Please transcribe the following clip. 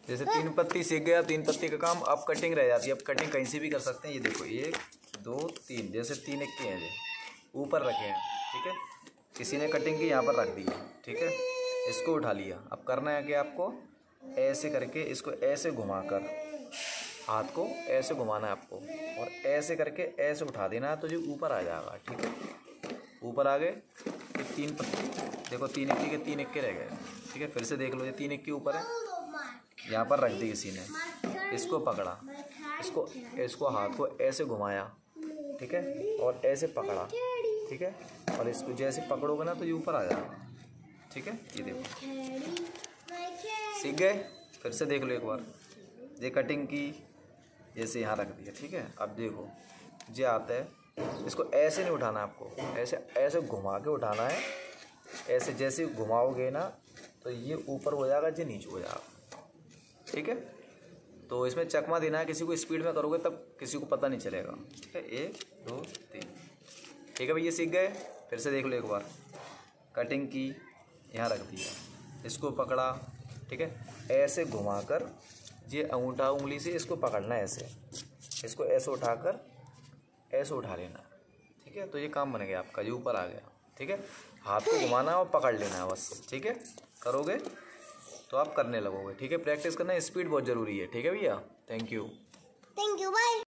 जैसे 3 पत्ती सीख गया, 3 पत्ती का काम, अब कटिंग रह जाती है। अब कटिंग कहीं से भी कर सकते हैं। ये देखो 1 2 3, जैसे 3 इक्के हैं, जो ऊपर रखे हैं, ठीक है। किसी ने कटिंग की यहाँ पर रख दी है, ठीक है। इसको उठा लिया। अब करना है कि आपको ऐसे करके इसको ऐसे घुमाकर, हाथ को ऐसे घुमाना है आपको, और ऐसे करके ऐसे उठा देना है, तो जो ऊपर आ जाएगा, ठीक है। ऊपर आ गए। 3 पत्ती देखो, 3 इक्के के 3 इक्के रह गए, ठीक है। फिर से देख लो, ये 3 इक्के ऊपर है, यहाँ पर रख दी किसी ने, इसको पकड़ा, इसको हाथ को ऐसे घुमाया, ठीक है, और ऐसे पकड़ा, ठीक है। और इसको जैसे पकड़ोगे ना तो ये ऊपर आ जाएगा, ठीक है। ये देखो, सीख गए। फिर से देख लो एक बार। ये कटिंग की, जैसे यहाँ रख दिया, ठीक है। अब देखो ये आता है, इसको ऐसे नहीं उठाना आपको, ऐसे ऐसे घुमा के उठाना है। ऐसे जैसे घुमाओगे ना तो ये ऊपर हो जाएगा, ये नीचे हो जाएगा, ठीक है। तो इसमें चकमा देना है। किसी को स्पीड में करोगे तब किसी को पता नहीं चलेगा, ठीक है। 1 2 3, ठीक है भाई, ये सीख गए। फिर से देख लो एक बार। कटिंग की, यहाँ रख दिया, इसको पकड़ा, ठीक है। ऐसे घुमाकर ये अंगूठा उंगली से इसको पकड़ना है, ऐसे इसको ऐसे उठाकर ऐसे उठा लेना, ठीक है। तो ये काम बन गया आपका, ये ऊपर आ गया, ठीक है। हाथ को घुमाना है और पकड़ लेना है बस, ठीक है। करोगे तो आप करने लगोगे, ठीक है। प्रैक्टिस करना, स्पीड बहुत ज़रूरी है, ठीक है भैया। Thank you. बाय।